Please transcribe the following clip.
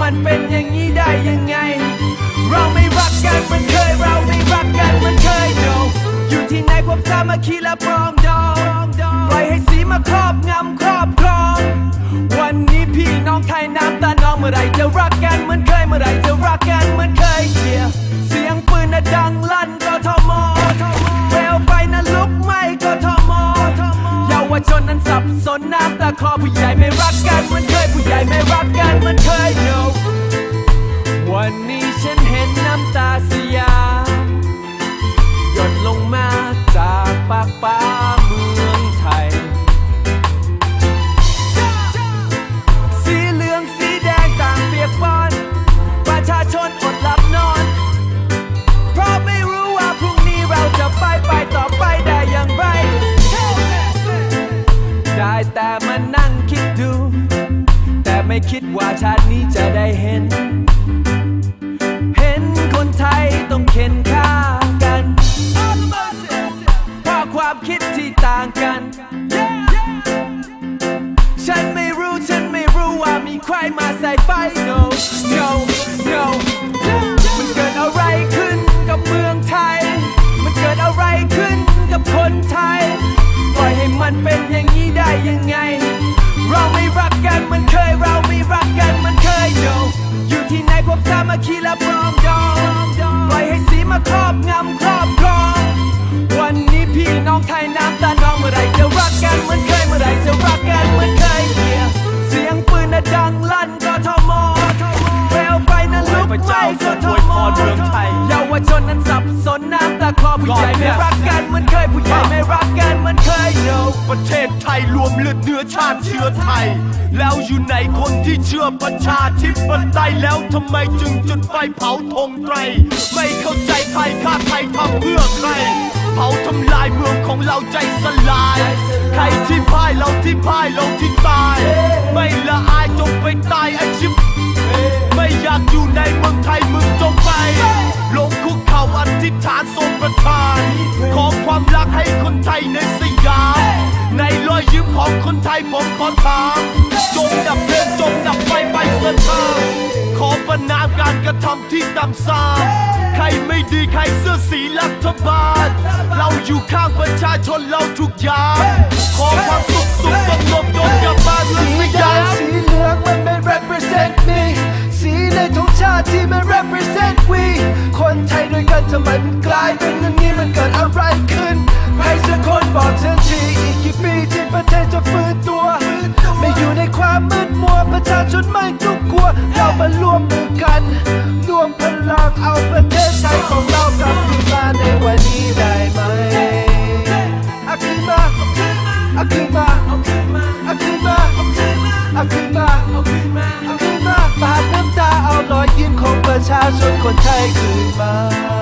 มันเป็นอย่างนี้ได้ยังไงเราไม่รักกันเหมือนเคยเราไม่รักกันเหมือนเคยโดอยู่ที่ไหนความสามัคคีและปรองดองปล่อยให้สีมาครอบงำครอบครองวันนี้พี่น้องไทยน้ำตาน้องเมื่อไรจะรักกันเหมือนเคยเมื่อไรจะรักกันเหมือนเคยเเสียงปืนน่ะดังลั่นกทมเปลวไฟน่ะลุกไหม้กทมเยาวชนนั้นสับสนน้ำตาคลอผู้ใหญ่ไม่รักกันเหมือนเคยผู้ใหญ่ไม่รักกันเหมือนเคยโยวันนี้ฉันเห็นน้ำตาสยามหยดลงมาจากปากฟ้าเมืองไทยสีเหลืองสีแดงต่างเปียกปอนประชาชนอดหลับนอนเพราะไม่รู้ว่าพรุ่งนี้เราจะไปต่อไปได้อย่างไรได้แต่มานั่งคิดดูแต่ไม่คิดว่าชาตินี้จะได้เห็นคนไทยต้องเข็นฆ่ากันเพราะความคิดที่ต่างกันฉันไม่รู้ว่ามีใครมาใส่ไฟ no มันเกิดอะไรขึ้นกับเมืองไทยมันเกิดอะไรขึ้นกับคนไทยปล่อยให้มันเป็นอย่างนี้ได้ยังไงเราไม่รักกันเหมือนเคยเราไม่รักกันเหมือนเคย no อยู่ที่ไหนความสามัคคีและปรองดองปล่อยให้สีมาครอบงำครอบครองวันนี้พี่น้องไทยน้ำตาน้องเมื่อไรจะรักกันเหมือนเคยเมื่อไรจะรักกันเหมือนเคยเสียงปืนน่ะดังลั่นกทมเปลวไฟน่ะลุกไหม้กทมเยาวชนนั้นสับสนน้ำตาคลอผู้ใหญ่ไม่รักกันเหมือนเคยผู้ใหญ่ไม่รักกันเหมือนเคยประเทศไทยรวมเลือดเนื้อชาติเชื้อไทยแล้วอยู่ไหนคนที่เชื่อประชาธิปไตยแล้วทำไมจึงจุดไฟเผาธงไตรไม่เข้าใจไทยฆ่าไทยทำเพื่อใครเผาทำลายเมืองของเราใจสลายใครที่พ่ายเราที่พ่ายเราที่ตายไม่ละอายจงไปตายไอชิบไม่อยากอยู่ในเมืองไทยมึงจงไปลงคุกเข่าอธิษฐานทรงประทานขอความรักให้คนไทยในสยามในรอยยิ้มของคนไทยผมขอถามจงดับเพลิงจงดับไฟไปเถิดเถิดขอประณามการกระทำที่ต่ำทรามใครไม่ดีใครเสื้อสีรัฐบาลเราอยู่ข้างประชาชนเราทุกอย่างขอความสุขสงบจงกลับมาเมืองสยามสีเหลืองมันไม่ represent me สีในธงชาติที่ไม่ represent we คนไทยด้วยกันทำไมมันกลายเป็นอย่างนี้มันเกิดอะไรขึ้นใครสักคนบอกฉันทีอีกกี่ปีที่ประเทศจะฟื้นตัวไม่อยู่ในความมืดมัวประชาชนไม่ทุกข์กลัวเรามารวมมือกันรวมพลังเอาประเทศไทยของเรากลับคืนมาในวันนี้ได้ไหมเอาคืนมาเอาคืนมาเอาคืนมาเอาคืนมาเอาคืนมาเอาคืนมาเอาคืนมาปาดน้ำตาเอารอยยิ้มของประชาชนคนไทยคืนมา